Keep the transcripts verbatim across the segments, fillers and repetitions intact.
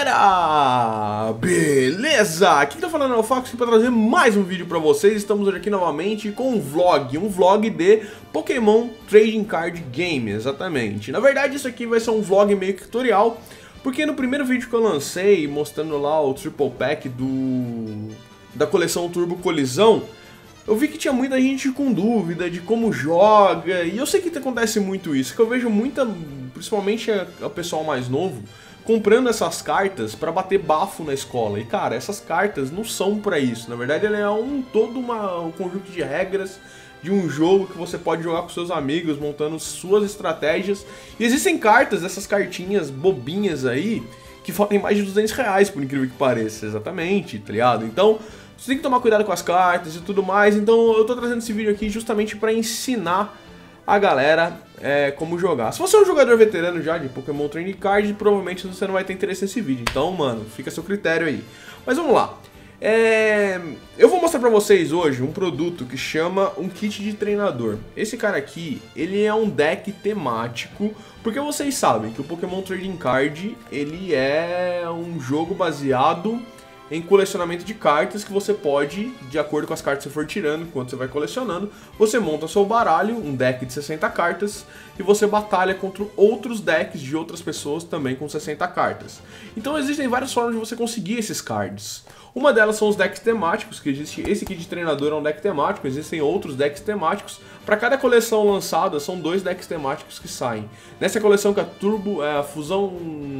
galera! Beleza? Aqui que tá falando é o Fox para trazer mais um vídeo pra vocês. Estamos hoje aqui novamente com um vlog, um vlog de Pokémon Trading Card Game, exatamente. Na verdade isso aqui vai ser um vlog meio que tutorial, porque no primeiro vídeo que eu lancei, mostrando lá o Triple Pack do... da coleção Turbo Colisão, eu vi que tinha muita gente com dúvida de como joga, e eu sei que acontece muito isso, que eu vejo muita, principalmente o pessoal mais novo, comprando essas cartas pra bater bafo na escola. E cara, essas cartas não são pra isso. Na verdade, ele é um todo uma, um conjunto de regras de um jogo que você pode jogar com seus amigos, montando suas estratégias. E existem cartas, essas cartinhas bobinhas aí, que valem mais de duzentos reais, por incrível que pareça. Exatamente, tá ligado? Então, você tem que tomar cuidado com as cartas e tudo mais. Então, eu tô trazendo esse vídeo aqui justamente pra ensinar a galera é, como jogar. Se você é um jogador veterano já de Pokémon Trading Card, provavelmente você não vai ter interesse nesse vídeo. Então, mano, fica a seu critério aí. Mas vamos lá. É... Eu vou mostrar pra vocês hoje um produto que chama um kit de treinador. Esse cara aqui, ele é um deck temático, porque vocês sabem que o Pokémon Trading Card, ele é um jogo baseado em colecionamento de cartas que você pode, de acordo com as cartas que você for tirando, enquanto você vai colecionando, você monta seu baralho, um deck de sessenta cartas, e você batalha contra outros decks de outras pessoas também com sessenta cartas. Então existem várias formas de você conseguir esses cards. Uma delas são os decks temáticos, que existe esse aqui de treinador é um deck temático, existem outros decks temáticos. Para cada coleção lançada, são dois decks temáticos que saem. Nessa coleção que é a Turbo, é a Fusão,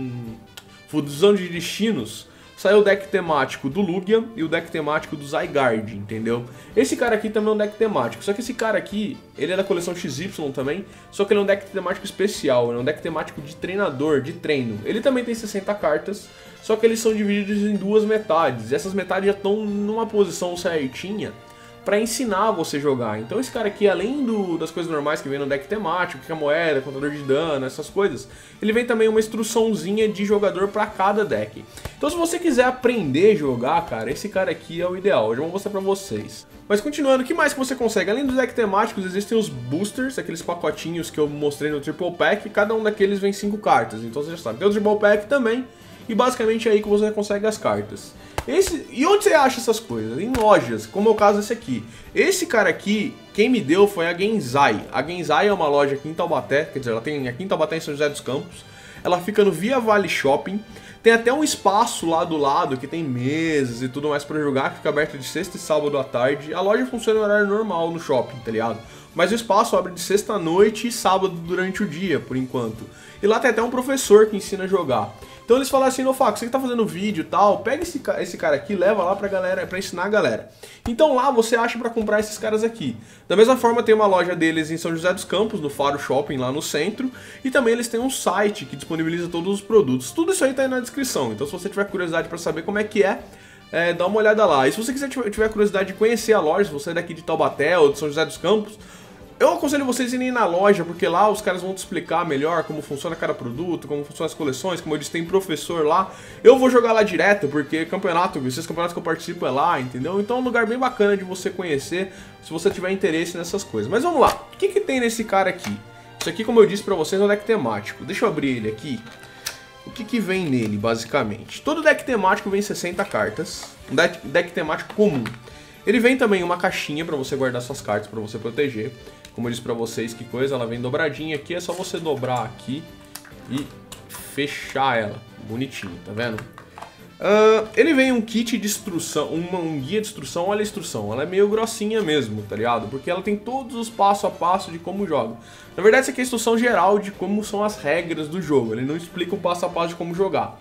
Fusão de Destinos, saiu o deck temático do Lugia e o deck temático do Zygarde, entendeu? Esse cara aqui também é um deck temático, só que esse cara aqui, ele é da coleção X Y também, só que ele é um deck temático especial, ele é um deck temático de treinador, de treino. Ele também tem sessenta cartas, só que eles são divididos em duas metades, e essas metades já estão numa posição certinha pra ensinar você a jogar. Então esse cara aqui, além do, das coisas normais que vem no deck temático, que é moeda, contador de dano, essas coisas, ele vem também uma instruçãozinha de jogador pra cada deck. Então se você quiser aprender a jogar, cara, esse cara aqui é o ideal. Eu já vou mostrar pra vocês. Mas continuando, o que mais que você consegue? Além dos decks temáticos, existem os boosters, aqueles pacotinhos que eu mostrei no Triple Pack, cada um daqueles vem cinco cartas, então você já sabe. Tem o Triple Pack também, e basicamente é aí que você consegue as cartas. Esse, e onde você acha essas coisas? Em lojas, como é o caso desse aqui. Esse cara aqui, quem me deu foi a Genzai. A Genzai é uma loja aqui em Taubaté, quer dizer, ela tem aqui em Taubaté, em São José dos Campos. Ela fica no Via Vale Shopping. Tem até um espaço lá do lado que tem mesas e tudo mais pra jogar, que fica aberto de sexta e sábado à tarde. A loja funciona em horário normal no shopping, tá ligado? Mas o espaço abre de sexta à noite e sábado durante o dia, por enquanto. E lá tem até um professor que ensina a jogar. Então eles falaram assim, no Faco, você que tá fazendo vídeo e tal, pega esse, esse cara aqui, leva lá pra galera, pra ensinar a galera. Então lá você acha pra comprar esses caras aqui. Da mesma forma tem uma loja deles em São José dos Campos, no Faro Shopping, lá no centro. E também eles têm um site que disponibiliza todos os produtos. Tudo isso aí tá aí na descrição, então se você tiver curiosidade pra saber como é que é, é dá uma olhada lá. E se você quiser tiver curiosidade de conhecer a loja, se você é daqui de Taubaté ou de São José dos Campos, eu aconselho vocês a irem na loja, porque lá os caras vão te explicar melhor como funciona cada produto, como funcionam as coleções, como eu disse, tem professor lá. Eu vou jogar lá direto, porque campeonato, esses campeonatos que eu participo é lá, entendeu? Então é um lugar bem bacana de você conhecer, se você tiver interesse nessas coisas. Mas vamos lá, o que que tem nesse cara aqui? Isso aqui, como eu disse pra vocês, é um deck temático. Deixa eu abrir ele aqui. O que que vem nele, basicamente? Todo deck temático vem sessenta cartas, um deck, deck temático comum. Ele vem também uma caixinha pra você guardar suas cartas, pra você proteger. Como eu disse pra vocês, que coisa, ela vem dobradinha aqui, é só você dobrar aqui e fechar ela, bonitinho, tá vendo? Uh, ele vem um kit de instrução, uma, um guia de instrução, olha a instrução, ela é meio grossinha mesmo, tá ligado? Porque ela tem todos os passo a passo de como joga. Na verdade, essa aqui é a instrução geral de como são as regras do jogo, ele não explica o passo a passo de como jogar.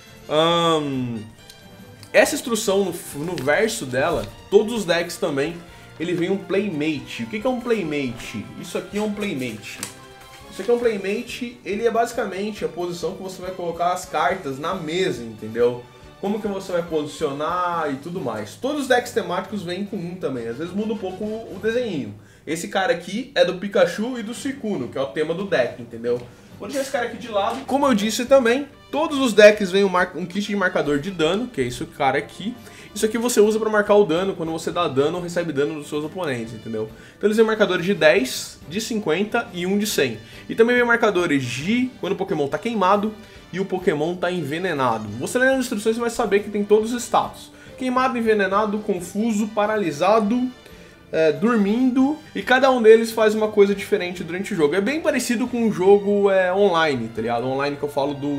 Um, essa instrução, no, no verso dela, todos os decks também, ele vem um Playmate. O que é um Playmate? Isso aqui é um Playmate. Isso aqui é um Playmate, ele é basicamente a posição que você vai colocar as cartas na mesa, entendeu? Como que você vai posicionar e tudo mais. Todos os decks temáticos vêm com um também, às vezes muda um pouco o desenho. Esse cara aqui é do Pikachu e do Suicune, que é o tema do deck, entendeu? Vou deixar esse cara aqui de lado. Como eu disse também, todos os decks vêm um, um kit de marcador de dano, que é esse cara aqui. Isso aqui você usa pra marcar o dano quando você dá dano ou recebe dano dos seus oponentes, entendeu? Então eles vêm marcadores de dez, de cinquenta e um de cem. E também vem marcadores de quando o Pokémon tá queimado e o Pokémon tá envenenado. Você lendo as instruções você vai saber que tem todos os status. Queimado, envenenado, confuso, paralisado, é, dormindo, e cada um deles faz uma coisa diferente durante o jogo. É bem parecido com um jogo é, online, tá ligado? Online que eu falo do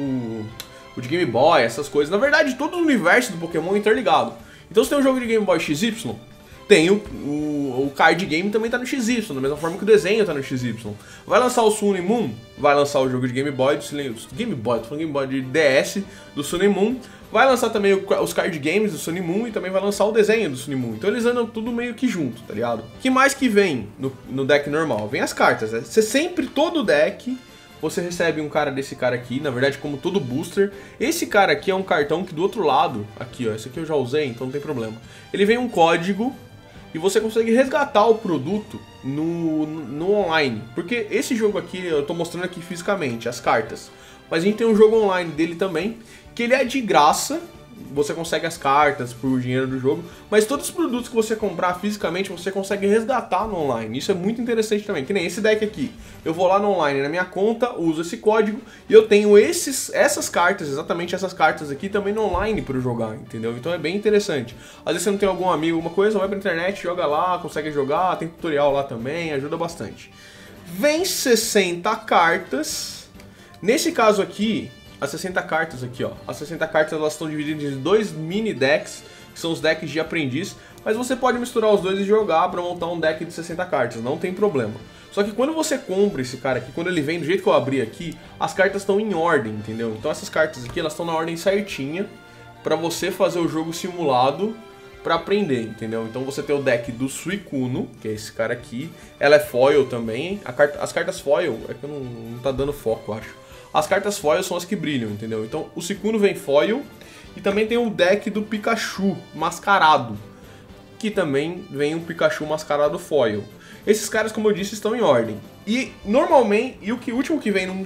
o de Game Boy, essas coisas. Na verdade, todo o universo do Pokémon é interligado. Então se tem um jogo de Game Boy X Y, tem o, o, o card game também tá no X Y, da mesma forma que o desenho tá no X Y. Vai lançar o Sun e Moon, vai lançar o jogo de Game Boy, do Game Boy, tô falando Game Boy de D S do Sun e Moon. Vai lançar também o, os card games do Sun e Moon e também vai lançar o desenho do Sun e Moon. Então eles andam tudo meio que junto, tá ligado? O que mais que vem no, no deck normal? Vem as cartas, né? Você sempre, todo deck, você recebe um cara desse cara aqui, na verdade como todo booster. Esse cara aqui é um cartão que do outro lado, aqui ó, esse aqui eu já usei, então não tem problema. Ele vem um código e você consegue resgatar o produto no, no online. Porque esse jogo aqui, eu tô mostrando aqui fisicamente, as cartas. Mas a gente tem um jogo online dele também, que ele é de graça. Você consegue as cartas por dinheiro do jogo, mas todos os produtos que você comprar fisicamente você consegue resgatar no online. Isso é muito interessante também, que nem esse deck aqui. Eu vou lá no online, na minha conta, uso esse código e eu tenho esses, essas cartas, exatamente essas cartas aqui também no online para jogar, entendeu? Então é bem interessante. Às vezes você não tem algum amigo, alguma coisa, vai pra internet, joga lá, consegue jogar, tem tutorial lá também, ajuda bastante. Vem sessenta cartas. Nesse caso aqui, as sessenta cartas aqui, ó. As sessenta cartas elas estão divididas em dois mini decks, que são os decks de aprendiz, mas você pode misturar os dois e jogar para montar um deck de sessenta cartas, não tem problema. Só que quando você compra esse cara aqui, quando ele vem do jeito que eu abri aqui, as cartas estão em ordem, entendeu? Então essas cartas aqui, elas estão na ordem certinha para você fazer o jogo simulado para aprender, entendeu? Então você tem o deck do Suicune, que é esse cara aqui, ela é foil também, a carta, as cartas foil, é que eu não, não tá dando foco, eu acho. As cartas foil são as que brilham, entendeu? Então o Suicune vem foil e também tem o deck do Pikachu mascarado, que também vem um Pikachu mascarado foil. Esses caras, como eu disse, estão em ordem. E normalmente, e o, que, o último que vem num,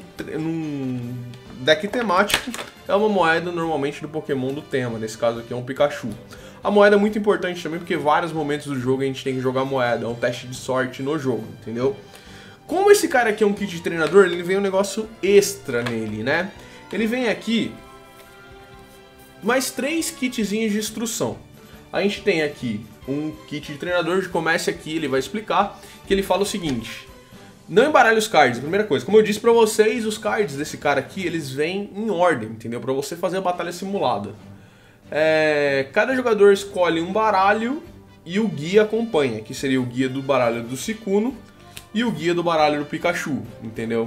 num deck temático é uma moeda normalmente do Pokémon do tema, nesse caso aqui é um Pikachu. A moeda é muito importante também porque vários momentos do jogo a gente tem que jogar moeda, é um teste de sorte no jogo, entendeu? Como esse cara aqui é um kit de treinador, ele vem um negócio extra nele, né? Ele vem aqui mais três kitzinhos de instrução. A gente tem aqui um kit de treinador, comece aqui, ele vai explicar, que ele fala o seguinte: não embaralhe os cards, a primeira coisa. Como eu disse pra vocês, os cards desse cara aqui, eles vêm em ordem, entendeu? Pra você fazer a batalha simulada. É, cada jogador escolhe um baralho e o guia acompanha, que seria o guia do baralho do Suicune e o guia do baralho do Pikachu, entendeu?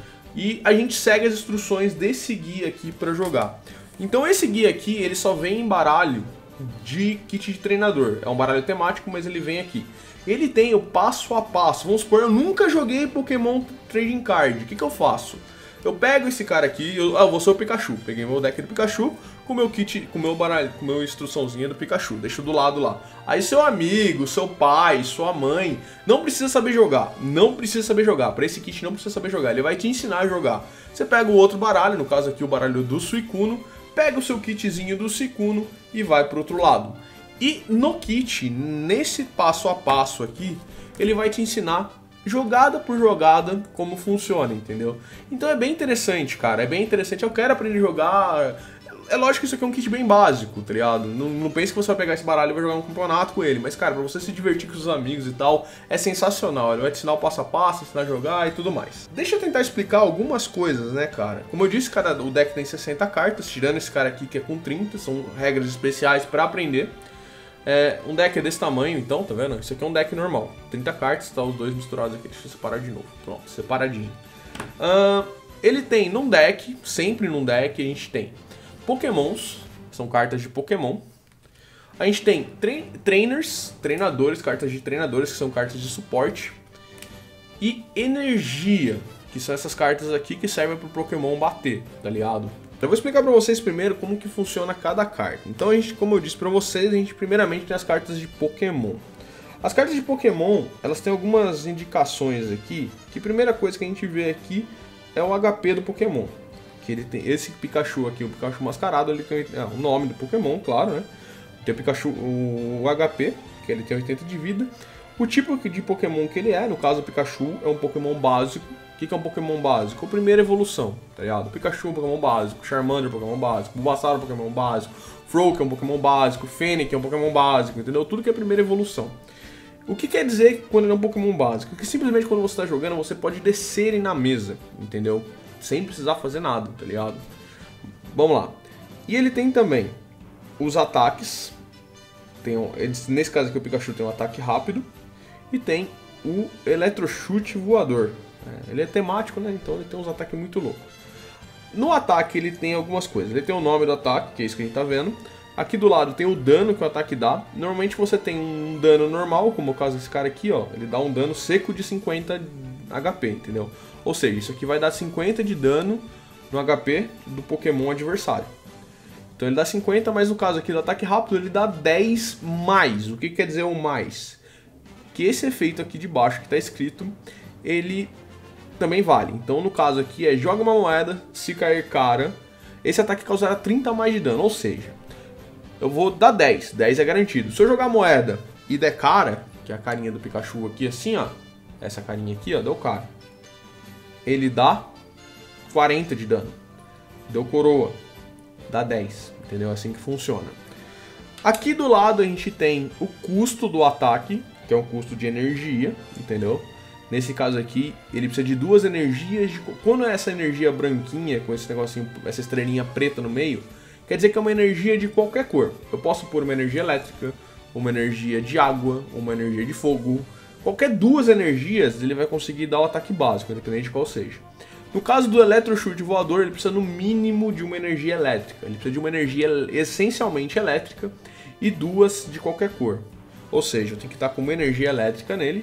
E a gente segue as instruções desse guia aqui para jogar. Então esse guia aqui, ele só vem em baralho de kit de treinador. É um baralho temático, mas ele vem aqui. Ele tem o passo a passo. Vamos supor, eu nunca joguei Pokémon Trading Card. O que que eu faço? Eu pego esse cara aqui, eu, ah, eu vou ser o Pikachu. Peguei meu deck do Pikachu com meu kit, com meu baralho, com meu instruçãozinha do Pikachu. Deixo do lado lá. Aí seu amigo, seu pai, sua mãe, não precisa saber jogar. Não precisa saber jogar. Para esse kit não precisa saber jogar. Ele vai te ensinar a jogar. Você pega o outro baralho, no caso aqui o baralho do Suicune, pega o seu kitzinho do Suicune e vai pro outro lado. E no kit, nesse passo a passo aqui, ele vai te ensinar jogada por jogada como funciona, entendeu? Então é bem interessante, cara, é bem interessante. Eu quero aprender a jogar. É lógico que isso aqui é um kit bem básico, tá ligado? Não, não pense que você vai pegar esse baralho e vai jogar um campeonato com ele. Mas, cara, pra você se divertir com os amigos e tal, é sensacional. Ele vai te ensinar o passo a passo, ensinar a jogar e tudo mais. Deixa eu tentar explicar algumas coisas, né, cara? Como eu disse, cara, o deck tem sessenta cartas, tirando esse cara aqui que é com trinta. São regras especiais pra aprender. É, um deck é desse tamanho, então, tá vendo? Isso aqui é um deck normal. trinta cartas, tá os dois misturados aqui. Deixa eu separar de novo. Pronto, separadinho. Uh, ele tem num deck, sempre num deck, a gente tem Pokémons, são cartas de Pokémon. A gente tem tre trainers, treinadores, cartas de treinadores, que são cartas de suporte. E energia, que são essas cartas aqui que servem pro Pokémon bater, tá ligado? Eu vou explicar pra vocês primeiro como que funciona cada carta. Então a gente, como eu disse pra vocês, a gente primeiramente tem as cartas de Pokémon. As cartas de Pokémon, elas têm algumas indicações aqui, que a primeira coisa que a gente vê aqui é o H P do Pokémon. Que ele tem esse Pikachu aqui, o Pikachu mascarado, ele tem é, o nome do Pokémon, claro, né? Tem o Pikachu, o H P, que ele tem oitenta de vida. O tipo de Pokémon que ele é, no caso o Pikachu, é um Pokémon básico. O que, que é um Pokémon básico? A primeira evolução, tá ligado? O Pikachu é um Pokémon básico, Charmander é um Pokémon básico, Bulbasaur é um Pokémon básico, Froak é um Pokémon básico, Fennec é um Pokémon básico, entendeu? Tudo que é a primeira evolução. O que quer dizer quando ele é um Pokémon básico? Que simplesmente quando você está jogando, você pode descer ele na mesa, entendeu? Sem precisar fazer nada, tá ligado? Vamos lá. E ele tem também os ataques. Tem um, nesse caso aqui o Pikachu tem um ataque rápido. E tem o Eletrochute Voador. É, ele é temático, né? Então ele tem uns ataques muito loucos. No ataque ele tem algumas coisas. Ele tem o nome do ataque, que é isso que a gente tá vendo. Aqui do lado tem o dano que o ataque dá. Normalmente você tem um dano normal, como é o caso desse cara aqui, ó. Ele dá um dano seco de cinquenta H P, entendeu? Ou seja, isso aqui vai dar cinquenta de dano no H P do Pokémon adversário. Então ele dá cinquenta, mas no caso aqui do ataque rápido ele dá dez mais. O que quer dizer o mais? Que esse efeito aqui de baixo que está escrito, ele também vale. Então no caso aqui é joga uma moeda, se cair cara, esse ataque causará trinta mais de dano, ou seja, eu vou dar dez, dez é garantido. Se eu jogar moeda e der cara, que é a carinha do Pikachu aqui assim, ó, essa carinha aqui, ó, deu cara, ele dá quarenta de dano. Deu coroa, dá dez, entendeu? É assim que funciona. Aqui do lado a gente tem o custo do ataque, que é um custo de energia, entendeu? Nesse caso aqui, ele precisa de duas energias. De... Quando é essa energia branquinha, com esse negocinho, essa estrelinha preta no meio, quer dizer que é uma energia de qualquer cor. Eu posso pôr uma energia elétrica, uma energia de água, uma energia de fogo. Qualquer duas energias, ele vai conseguir dar o ataque básico, independente de qual seja. No caso do Eletrochute Voador, ele precisa no mínimo de uma energia elétrica. Ele precisa de uma energia essencialmente elétrica e duas de qualquer cor. Ou seja, eu tenho que estar com uma energia elétrica nele.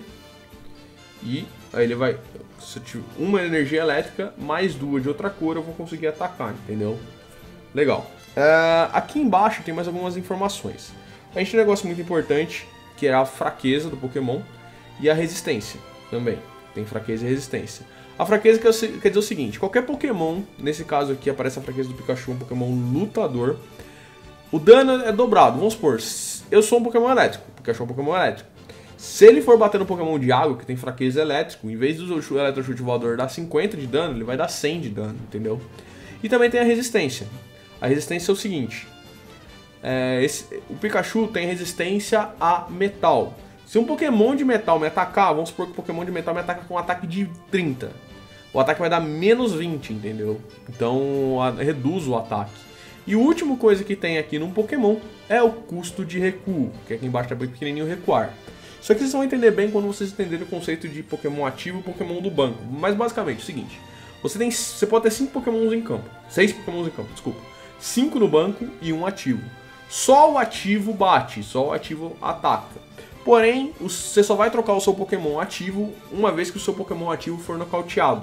E aí ele vai... Se eu tiver uma energia elétrica mais duas de outra cor, eu vou conseguir atacar, entendeu? Legal. Uh, aqui embaixo tem mais algumas informações. A gente tem um negócio muito importante, que é a fraqueza do Pokémon e a resistência também. Tem fraqueza e resistência. A fraqueza quer dizer o seguinte, qualquer Pokémon, nesse caso aqui aparece a fraqueza do Pikachu, um Pokémon lutador, o dano é dobrado. Vamos supor, eu sou um Pokémon elétrico, o Pikachu é um Pokémon elétrico. Se ele for bater no Pokémon de água, que tem fraqueza elétrico, em vez do Eletrochute Voador dar cinquenta de dano, ele vai dar cem de dano, entendeu? E também tem a resistência. A resistência é o seguinte, é, esse, o Pikachu tem resistência a metal. Se um Pokémon de metal me atacar, vamos supor que o Pokémon de metal me ataca com um ataque de trinta. O ataque vai dar menos vinte, entendeu? Então a, reduz o ataque. E a última coisa que tem aqui num Pokémon é o custo de recuo, que aqui embaixo tá bem pequenininho, recuar. Isso aqui vocês vão entender bem quando vocês entenderem o conceito de Pokémon ativo e Pokémon do banco. Mas basicamente é o seguinte, você, tem, você pode ter cinco Pokémons em campo, seis Pokémons em campo, desculpa. cinco no banco e um ativo. Só o ativo bate, só o ativo ataca. Porém, você só vai trocar o seu Pokémon ativo uma vez que o seu Pokémon ativo for nocauteado.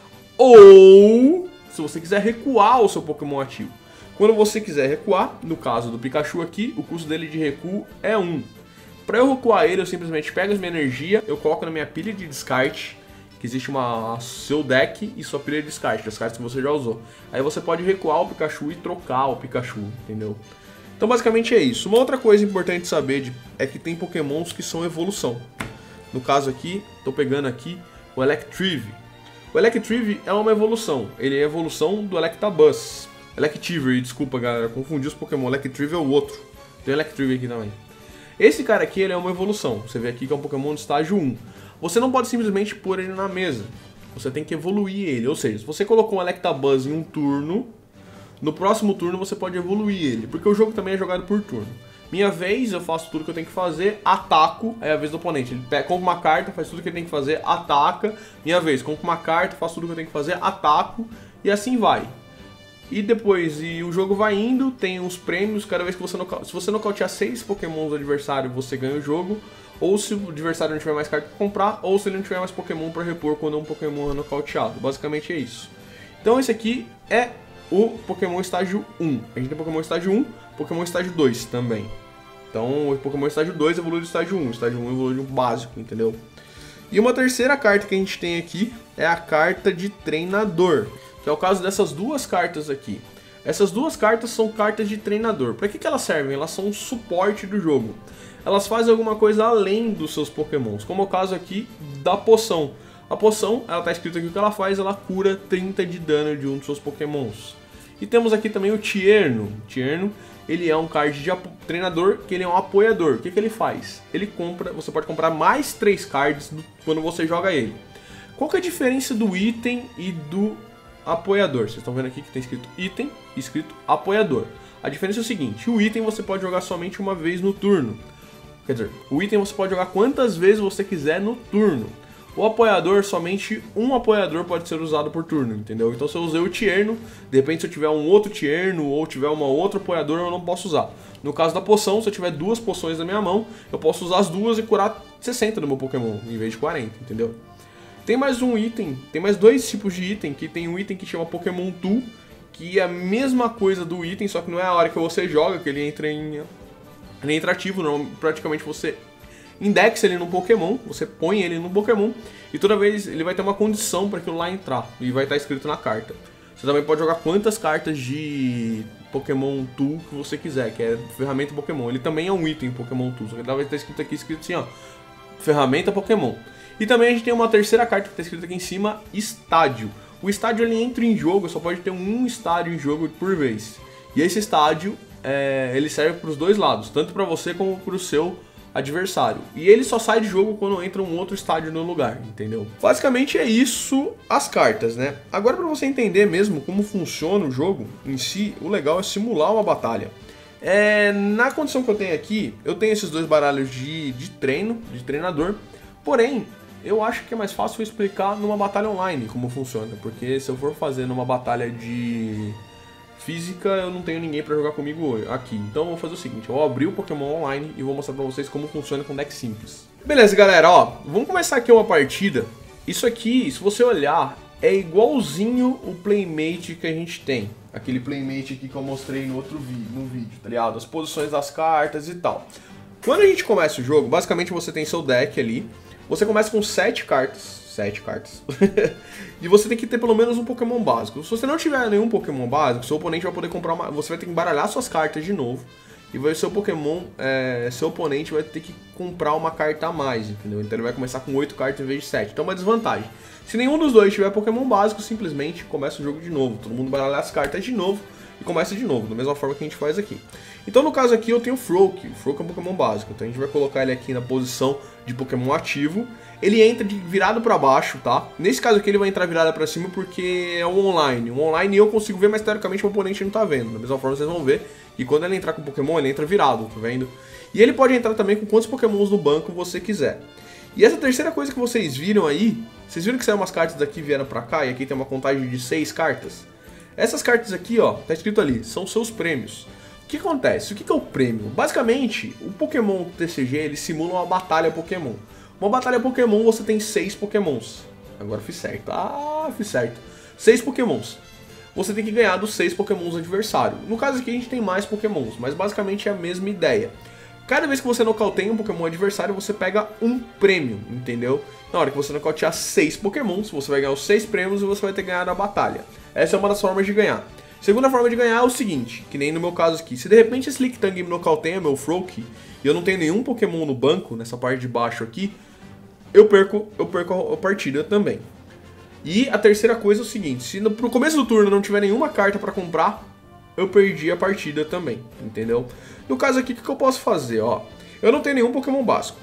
Ou, se você quiser recuar o seu Pokémon ativo. Quando você quiser recuar, no caso do Pikachu aqui, o custo dele de recuo é um. Para eu recuar ele, eu simplesmente pego a minha energia, eu coloco na minha pilha de descarte, que existe uma seu deck e sua pilha de descarte, descarte que você já usou. Aí você pode recuar o Pikachu e trocar o Pikachu, entendeu? Então basicamente é isso. Uma outra coisa importante de saber de, é que tem Pokémons que são evolução. No caso aqui, estou pegando aqui o Electrive. O Electrive é uma evolução, ele é a evolução do Electabuzz. Electivire, desculpa galera, confundi os Pokémon, Electrive é o outro. Tem o Electrive aqui também. Esse cara aqui ele é uma evolução, você vê aqui que é um Pokémon de estágio um. Você não pode simplesmente pôr ele na mesa, você tem que evoluir ele. Ou seja, se você colocou um Electabuzz em um turno, no próximo turno você pode evoluir ele, porque o jogo também é jogado por turno. Minha vez, eu faço tudo que eu tenho que fazer, ataco, é a vez do oponente. Ele pega, compra uma carta, faz tudo que ele tem que fazer, ataca. Minha vez, compra uma carta, faço tudo que eu tenho que fazer, ataco, e assim vai. E depois, e o jogo vai indo, tem uns prêmios, cada vez que você nocautear, se você nocautear seis Pokémon do adversário, você ganha o jogo. Ou se o adversário não tiver mais carta para comprar, ou se ele não tiver mais Pokémon para repor quando um Pokémon é nocauteado. Basicamente é isso. Então esse aqui é o Pokémon estágio um. A gente tem Pokémon estágio um, Pokémon estágio dois também. Então o Pokémon estágio dois evolui do estágio um, o estágio um evolui do básico, entendeu? E uma terceira carta que a gente tem aqui é a carta de treinador, que é o caso dessas duas cartas aqui. Essas duas cartas são cartas de treinador. Para que, que elas servem? Elas são um suporte do jogo. Elas fazem alguma coisa além dos seus pokémons, como é o caso aqui da poção. A poção, ela tá escrito aqui o que ela faz, ela cura trinta de dano de um dos seus pokémons. E temos aqui também o Tierno. O Tierno, ele é um card de treinador, que ele é um apoiador. O que, que ele faz? Ele compra, você pode comprar mais três cards do, quando você joga ele. Qual que é a diferença do item e do apoiador? Vocês estão vendo aqui que tem escrito item e escrito apoiador. A diferença é o seguinte, o item você pode jogar somente uma vez no turno. Quer dizer, o item você pode jogar quantas vezes você quiser no turno. O apoiador, somente um apoiador pode ser usado por turno, entendeu? Então se eu usei o Tierno, de repente se eu tiver um outro Tierno ou tiver uma outra apoiador, eu não posso usar. No caso da poção, se eu tiver duas poções na minha mão, eu posso usar as duas e curar sessenta do meu Pokémon, em vez de quarenta, entendeu? Tem mais um item, tem mais dois tipos de item, que tem um item que chama Pokémon Tool, que é a mesma coisa do item, só que não é a hora que você joga, que ele entra em... Ele entra ativo, não, praticamente você indexa ele no Pokémon, você põe ele no Pokémon, e toda vez ele vai ter uma condição para aquilo lá entrar, e vai estar escrito na carta. Você também pode jogar quantas cartas de Pokémon Tool que você quiser, que é ferramenta Pokémon. Ele também é um item Pokémon Tool, só que vai estar escrito aqui, escrito assim, ó, ferramenta Pokémon. E também a gente tem uma terceira carta que está escrita aqui em cima, estádio. O estádio ele entra em jogo, só pode ter um estádio em jogo por vez. E esse estádio, é, ele serve para os dois lados, tanto para você como para o seu adversário. E ele só sai de jogo quando entra um outro estádio no lugar, entendeu? Basicamente é isso as cartas, né? Agora para você entender mesmo como funciona o jogo em si, o legal é simular uma batalha. É, na condição que eu tenho aqui, eu tenho esses dois baralhos de, de treino, de treinador, porém, eu acho que é mais fácil eu explicar numa batalha online como funciona, porque se eu for fazer numa batalha de física, eu não tenho ninguém pra jogar comigo aqui. Então eu vou fazer o seguinte, eu vou abrir o Pokémon online e vou mostrar pra vocês como funciona com deck simples. Beleza, galera, ó, vamos começar aqui uma partida. Isso aqui, se você olhar, é igualzinho o Playmate que a gente tem. Aquele Playmate aqui que eu mostrei no outro vídeo, no vídeo, tá ligado? As posições das cartas e tal. Quando a gente começa o jogo, basicamente você tem seu deck ali. Você começa com sete cartas, sete cartas, e você tem que ter pelo menos um Pokémon básico. Se você não tiver nenhum Pokémon básico, seu oponente vai poder comprar uma... Você vai ter que embaralhar suas cartas de novo, e vai, seu Pokémon, é, seu oponente vai ter que comprar uma carta a mais, entendeu? Então ele vai começar com oito cartas em vez de sete, então é uma desvantagem. Se nenhum dos dois tiver Pokémon básico, simplesmente começa o jogo de novo. Todo mundo embaralhar as cartas de novo e começa de novo, da mesma forma que a gente faz aqui. Então no caso aqui eu tenho o Froakie, o Froakie é um Pokémon básico, então a gente vai colocar ele aqui na posição de Pokémon ativo. Ele entra de virado pra baixo, tá? Nesse caso aqui ele vai entrar virado pra cima porque é um online. O online eu consigo ver, mas teoricamente o oponente não tá vendo. Da mesma forma vocês vão ver que quando ele entrar com o Pokémon, ele entra virado, tá vendo? E ele pode entrar também com quantos Pokémons no banco você quiser. E essa terceira coisa que vocês viram aí, vocês viram que saiu umas cartas daqui e vieram pra cá, e aqui tem uma contagem de seis cartas? Essas cartas aqui, ó, tá escrito ali, são seus prêmios. O que acontece? O que é o prêmio? Basicamente, o Pokémon T C G, ele simula uma batalha Pokémon. Uma batalha Pokémon, você tem seis Pokémons. Agora fiz certo. Ah, fiz certo. Seis Pokémons. Você tem que ganhar dos seis Pokémons adversários. No caso aqui a gente tem mais Pokémons, mas basicamente é a mesma ideia. Cada vez que você nocauteia um Pokémon adversário, você pega um prêmio, entendeu? Na hora que você nocautear seis Pokémons, você vai ganhar os seis prêmios e você vai ter ganhado a batalha. Essa é uma das formas de ganhar. Segunda forma de ganhar é o seguinte, que nem no meu caso aqui. Se de repente esse Lickitung me nocauteia meu Froakie e eu não tenho nenhum Pokémon no banco, nessa parte de baixo aqui, eu perco, eu perco a partida também. E a terceira coisa é o seguinte, se no, pro começo do turno não tiver nenhuma carta pra comprar, eu perdi a partida também, entendeu? No caso aqui, o que eu posso fazer, ó? Eu não tenho nenhum Pokémon básico,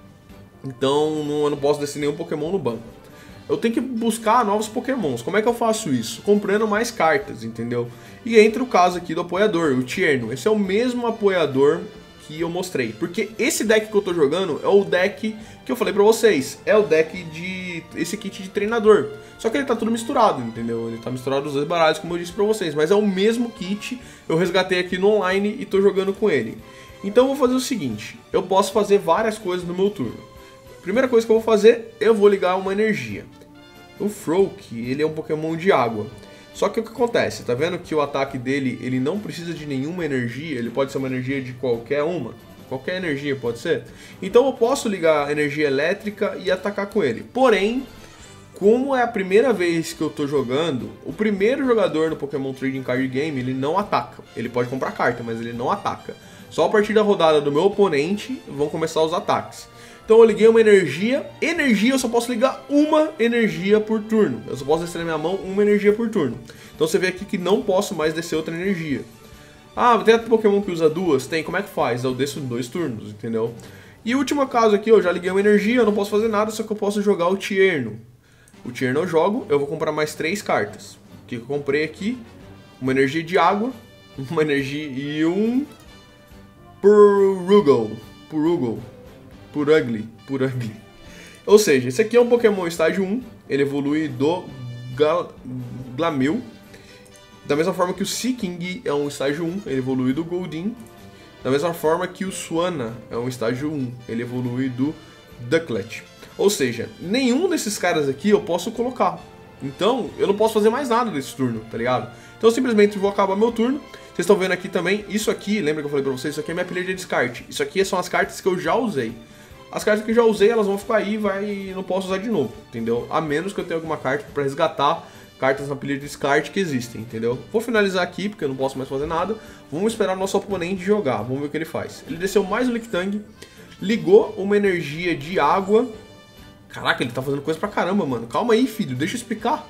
então não, eu não posso descer nenhum Pokémon no banco. Eu tenho que buscar novos Pokémons. Como é que eu faço isso? Comprando mais cartas, entendeu? E entra o caso aqui do apoiador, o Tierno. Esse é o mesmo apoiador que eu mostrei. Porque esse deck que eu tô jogando é o deck que eu falei pra vocês. É o deck de... esse kit de treinador. Só que ele tá tudo misturado, entendeu? Ele tá misturado os dois baralhos, como eu disse pra vocês. Mas é o mesmo kit. Eu resgatei aqui no online e tô jogando com ele. Então eu vou fazer o seguinte. Eu posso fazer várias coisas no meu turno. Primeira coisa que eu vou fazer, eu vou ligar uma energia. O Froakie, ele é um Pokémon de água. Só que o que acontece? Tá vendo que o ataque dele, ele não precisa de nenhuma energia, ele pode ser uma energia de qualquer uma. Qualquer energia pode ser. Então eu posso ligar energia elétrica e atacar com ele. Porém, como é a primeira vez que eu tô jogando, o primeiro jogador no Pokémon Trading Card Game, ele não ataca. Ele pode comprar carta, mas ele não ataca. Só a partir da rodada do meu oponente vão começar os ataques. Então eu liguei uma energia. Energia, eu só posso ligar uma energia por turno. Eu só posso descer na minha mão uma energia por turno. Então você vê aqui que não posso mais descer outra energia. Ah, tem Pokémon que usa duas? Tem, como é que faz? Eu desço em dois turnos, entendeu? E o último caso aqui, eu já liguei uma energia, eu não posso fazer nada, só que eu posso jogar o Tierno. O Tierno eu jogo, eu vou comprar mais três cartas. O que eu comprei aqui? Uma energia de água, uma energia e um... Puruggle. Puruggle. Purugly. Purugly. Ou seja, esse aqui é um Pokémon estágio um, ele evolui do Gal... Glamil. Da mesma forma que o Seaking é um estágio um, ele evolui do Goldeen. Da mesma forma que o Swanna é um estágio um, ele evolui do Ducklett. Ou seja, nenhum desses caras aqui eu posso colocar. Então, eu não posso fazer mais nada nesse turno, tá ligado? Então eu simplesmente vou acabar meu turno. Vocês estão vendo aqui também, isso aqui, lembra que eu falei pra vocês? Isso aqui é minha pilha de descarte. Isso aqui são as cartas que eu já usei. As cartas que eu já usei, elas vão ficar aí e vai... não posso usar de novo, entendeu? A menos que eu tenha alguma carta pra resgatar cartas na pilha de descarte que existem, entendeu? Vou finalizar aqui, porque eu não posso mais fazer nada. Vamos esperar o nosso oponente jogar, vamos ver o que ele faz. Ele desceu mais o Lickitung, ligou uma energia de água. Caraca, ele tá fazendo coisa pra caramba, mano. Calma aí, filho, deixa eu explicar.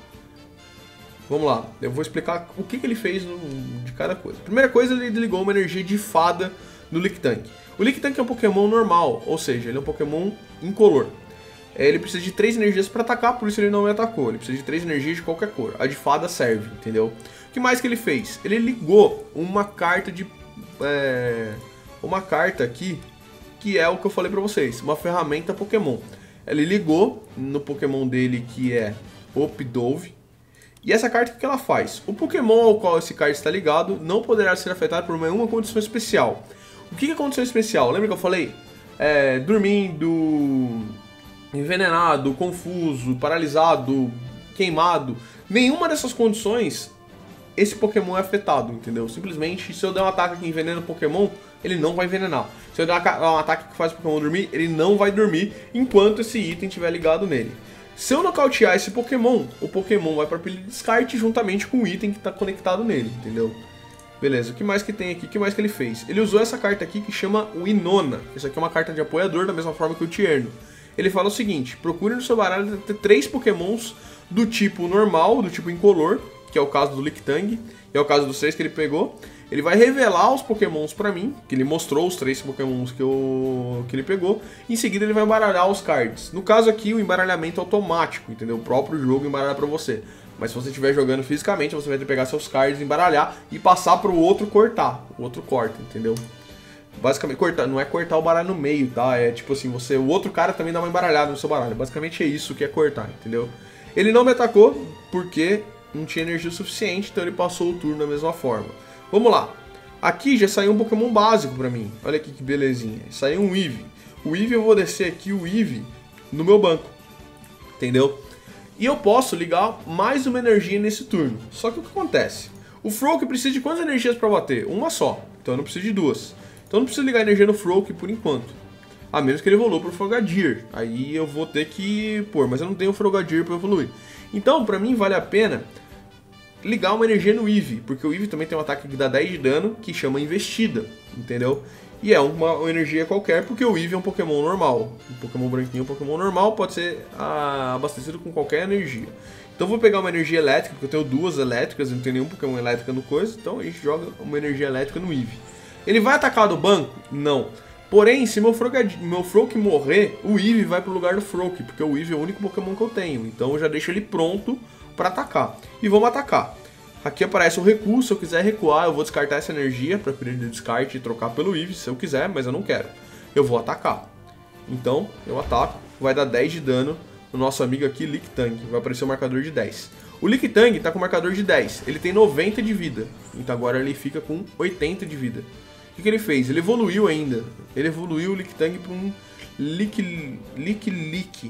Vamos lá, eu vou explicar o que, que ele fez no, de cada coisa. Primeira coisa, ele ligou uma energia de fada no Lickitung. O Lickitung é um Pokémon normal, ou seja, ele é um Pokémon incolor. Ele precisa de três energias para atacar, por isso ele não me atacou. Ele precisa de três energias de qualquer cor. A de fada serve, entendeu? O que mais que ele fez? Ele ligou uma carta de... É, uma carta aqui, que é o que eu falei pra vocês. Uma ferramenta Pokémon. Ele ligou no Pokémon dele, que é Opidove. E essa carta, o que ela faz? O Pokémon ao qual esse card está ligado não poderá ser afetado por nenhuma condição especial. O que é condição especial? Lembra que eu falei? É, dormindo... envenenado, confuso, paralisado, queimado. Nenhuma dessas condições esse Pokémon é afetado, entendeu? Simplesmente, se eu der um ataque que envenena o Pokémon, ele não vai envenenar. Se eu der um ataque que faz o Pokémon dormir, ele não vai dormir enquanto esse item estiver ligado nele. Se eu nocautear esse Pokémon, o Pokémon vai para pilha de descarte juntamente com o item que está conectado nele, entendeu? Beleza, o que mais que tem aqui? O que mais que ele fez? Ele usou essa carta aqui que chama o Inona. Isso aqui é uma carta de apoiador, da mesma forma que o Tierno. Ele fala o seguinte: procure no seu baralho ter três Pokémons do tipo normal, do tipo incolor, que é o caso do Lickitung, que é o caso dos três que ele pegou. Ele vai revelar os Pokémons pra mim, que ele mostrou os três Pokémons que, eu, que ele pegou. Em seguida ele vai embaralhar os cards. No caso aqui, o embaralhamento é automático, entendeu? O próprio jogo embaralha pra você. Mas se você estiver jogando fisicamente, você vai ter que pegar seus cards, embaralhar e passar pro outro cortar. O outro corta, entendeu? Basicamente, cortar, não é cortar o baralho no meio, tá? É tipo assim, você, o outro cara também dá uma embaralhada no seu baralho. Basicamente é isso que é cortar, entendeu? Ele não me atacou porque não tinha energia suficiente, então ele passou o turno da mesma forma. Vamos lá. Aqui já saiu um Pokémon básico pra mim. Olha aqui que belezinha. Saiu um Eevee. O Eevee, eu vou descer aqui o Eevee no meu banco. Entendeu? E eu posso ligar mais uma energia nesse turno. Só que o que acontece? O Froak precisa de quantas energias pra bater? Uma só. Então eu não preciso de duas. Então eu não preciso ligar energia no Froak por enquanto. A menos que ele evolua pro Frogadier. Aí eu vou ter que pôr. Mas eu não tenho o Frogadier pra evoluir. Então, pra mim, vale a pena ligar uma energia no Eevee, porque o Eevee também tem um ataque que dá dez de dano, que chama Investida, entendeu? E é uma, uma energia qualquer, porque o Eevee é um Pokémon normal. Um Pokémon branquinho, um Pokémon normal, pode ser ah, abastecido com qualquer energia. Então eu vou pegar uma energia elétrica, porque eu tenho duas elétricas, não tem nenhum Pokémon elétrica no coisa, então a gente joga uma energia elétrica no Eevee. Ele vai atacar do banco? Não. Porém, se meu Frogad... meu Froak morrer, o Eevee vai pro lugar do Froak, porque o Eevee é o único Pokémon que eu tenho, então eu já deixo ele pronto para atacar. E vamos atacar. Aqui aparece o recuo, se eu quiser recuar, eu vou descartar essa energia para período de descarte e trocar pelo Eevee, se eu quiser, mas eu não quero. Eu vou atacar. Então, eu ataco, vai dar dez de dano no nosso amigo aqui, Lickitung, vai aparecer o marcador de dez. O Lickitung tá com o marcador de dez, ele tem noventa de vida, então agora ele fica com oitenta de vida. O que, que ele fez? Ele evoluiu ainda, ele evoluiu o Lickitung para um Lick Lick Lick.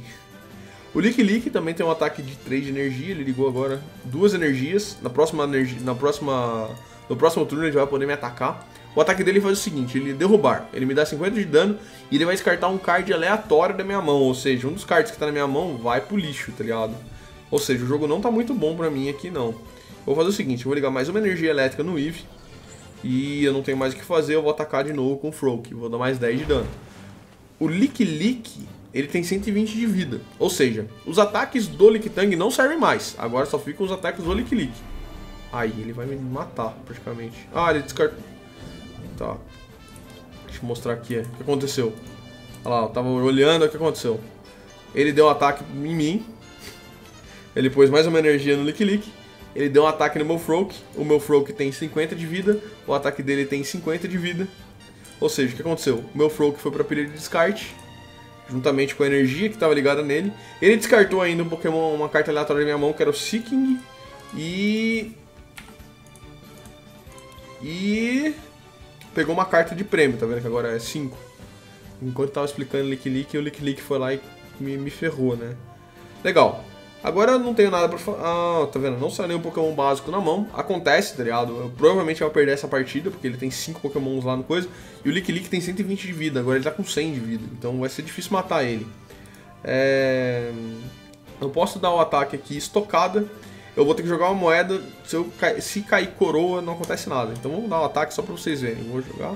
O Lick Lick também tem um ataque de três de energia, ele ligou agora duas energias. Na próxima energia, na próxima, no próximo turno ele vai poder me atacar. O ataque dele faz o seguinte, ele derrubar, ele me dá cinquenta de dano e ele vai descartar um card aleatório da minha mão, ou seja, um dos cards que tá na minha mão vai pro lixo, tá ligado? Ou seja, o jogo não tá muito bom pra mim aqui, não. Eu vou fazer o seguinte, eu vou ligar mais uma energia elétrica no Eevee. E eu não tenho mais o que fazer, eu vou atacar de novo com o Froakie. Vou dar mais dez de dano. O Lick-Lick, ele tem cento e vinte de vida. Ou seja, os ataques do Lickitung não servem mais. Agora só ficam os ataques do Lick-Lick. Aí, ele vai me matar, praticamente. Ah, ele descartou. Tá. Deixa eu mostrar aqui, o que aconteceu. Olha lá, eu tava olhando, o que aconteceu. Ele deu um ataque em mim. Ele pôs mais uma energia no Lick-Lick. Ele deu um ataque no meu Froakie. O meu Froakie tem cinquenta de vida. O ataque dele tem cinquenta de vida. Ou seja, o que aconteceu? O meu Froakie foi pra pilha de descarte, juntamente com a energia que estava ligada nele. Ele descartou ainda um Pokémon, uma carta aleatória da minha mão, que era o Seeking. E... E... Pegou uma carta de prêmio, tá vendo que agora é cinco. Enquanto eu tava explicando o Lick-Lick, o Lick-Lick foi lá e me, me ferrou, né? Legal. Agora eu não tenho nada pra falar. Ah, tá vendo? Não saiu nenhum Pokémon básico na mão. Acontece, tá ligado? Eu provavelmente vou perder essa partida, porque ele tem cinco Pokémons lá no coisa. E o Lick-Lick tem cento e vinte de vida, agora ele tá com cem de vida. Então vai ser difícil matar ele. É... Eu posso dar o ataque aqui estocada. Eu vou ter que jogar uma moeda. Se, eu ca... Se cair coroa, não acontece nada. Então vamos dar um ataque só pra vocês verem. Eu vou jogar.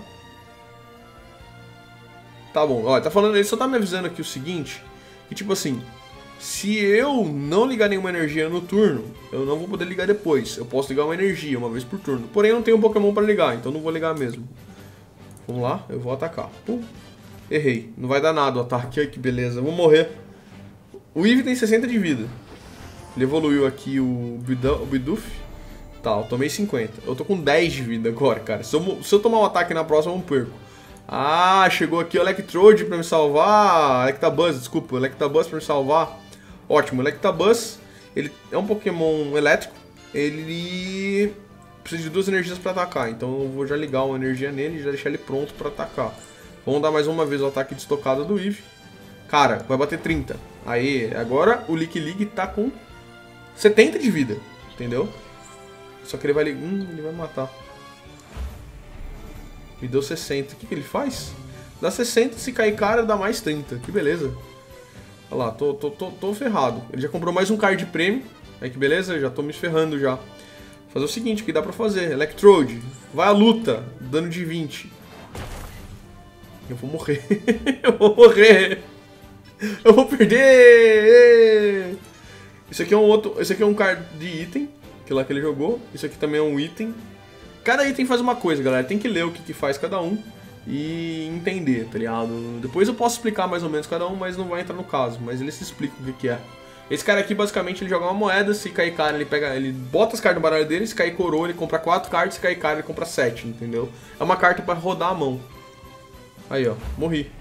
Tá bom, olha, tá falando, ele só tá me avisando aqui o seguinte. Que tipo assim... Se eu não ligar nenhuma energia no turno, eu não vou poder ligar depois. Eu posso ligar uma energia uma vez por turno. Porém, eu não tenho um Pokémon pra ligar, então não vou ligar mesmo. Vamos lá, eu vou atacar. Pum. Errei. Não vai dar nada o ataque. Ai, que beleza. Eu vou morrer. O Eevee tem sessenta de vida. Ele evoluiu aqui o Bidoof. Tá, eu tomei cinquenta. Eu tô com dez de vida agora, cara. Se eu, se eu tomar um ataque na próxima, eu não perco. Ah, chegou aqui o Electrode pra me salvar. Electabuzz, desculpa. O Electabuzz pra me salvar. Ótimo, o Electabuzz, ele é um Pokémon elétrico, ele precisa de duas energias para atacar, então eu vou já ligar uma energia nele e já deixar ele pronto para atacar. Vamos dar mais uma vez o ataque de estocada do Eevee. Cara, vai bater trinta. Aí, agora o Lick-Lick tá com setenta de vida, entendeu? Só que ele vai... Hum, ele vai matar. Me deu sessenta. O que, que ele faz? Dá sessenta, se cair cara, dá mais trinta. Que beleza. Olha lá, tô, tô, tô, tô ferrado. Ele já comprou mais um card de prêmio. Aí que beleza, já tô me ferrando já. Vou fazer o seguinte, o que dá pra fazer? Electrode, vai à luta, dano de vinte. Eu vou morrer. Eu vou morrer. Eu vou perder. Isso aqui é um outro, esse aqui é um card de item, que lá que ele jogou. Isso aqui também é um item. Cada item faz uma coisa, galera. Tem que ler o que, que faz cada um e entender, tá ligado? Depois eu posso explicar mais ou menos cada um, mas não vai entrar no caso. Mas ele se explica o que, que é. Esse cara aqui, basicamente, ele joga uma moeda, se cair cara, ele pega, ele bota as cartas no baralho dele, se cair coroa, ele compra quatro cartas, se cair cara, ele compra sete, entendeu? É uma carta pra rodar a mão. Aí, ó, morri.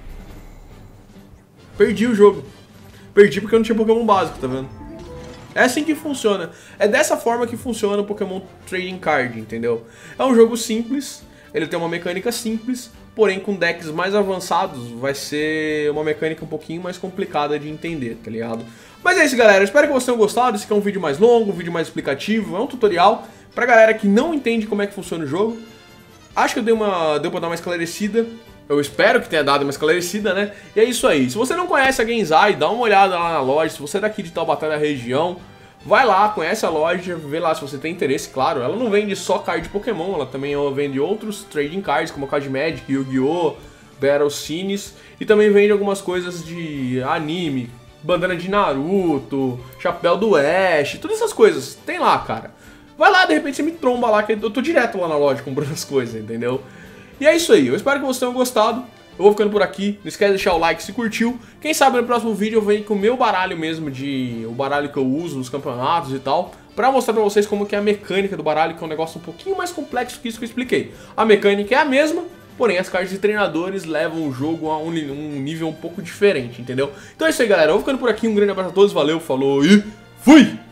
Perdi o jogo. Perdi porque eu não tinha Pokémon básico, tá vendo? É assim que funciona. É dessa forma que funciona o Pokémon Trading Card, entendeu? É um jogo simples, ele tem uma mecânica simples, porém com decks mais avançados vai ser uma mecânica um pouquinho mais complicada de entender, tá ligado? Mas é isso, galera. Espero que vocês tenham gostado. Esse aqui é um vídeo mais longo, um vídeo mais explicativo. É um tutorial pra galera que não entende como é que funciona o jogo. Acho que eu dei uma, deu pra dar uma esclarecida. Eu espero que tenha dado uma esclarecida, né? E é isso aí. Se você não conhece a Genzai, dá uma olhada lá na loja. Se você é daqui de Taubaté da região, vai lá, conhece a loja, vê lá se você tem interesse, claro. Ela não vende só card de Pokémon, ela também vende outros trading cards, como card Magic, Yu-Gi-Oh!, Battle Scenes. E também vende algumas coisas de anime, bandana de Naruto, chapéu do Ash, todas essas coisas. Tem lá, cara. Vai lá, de repente você me tromba lá, que eu tô direto lá na loja comprando as coisas, entendeu? E é isso aí, eu espero que vocês tenham gostado. Eu vou ficando por aqui, não esquece de deixar o like se curtiu. Quem sabe no próximo vídeo eu venho com o meu baralho mesmo, de o baralho que eu uso nos campeonatos e tal, pra mostrar pra vocês como que é a mecânica do baralho, que é um negócio um pouquinho mais complexo que isso que eu expliquei. A mecânica é a mesma, porém as cartas de treinadores levam o jogo a um, um nível um pouco diferente, entendeu? Então é isso aí, galera, eu vou ficando por aqui, um grande abraço a todos, valeu, falou e fui!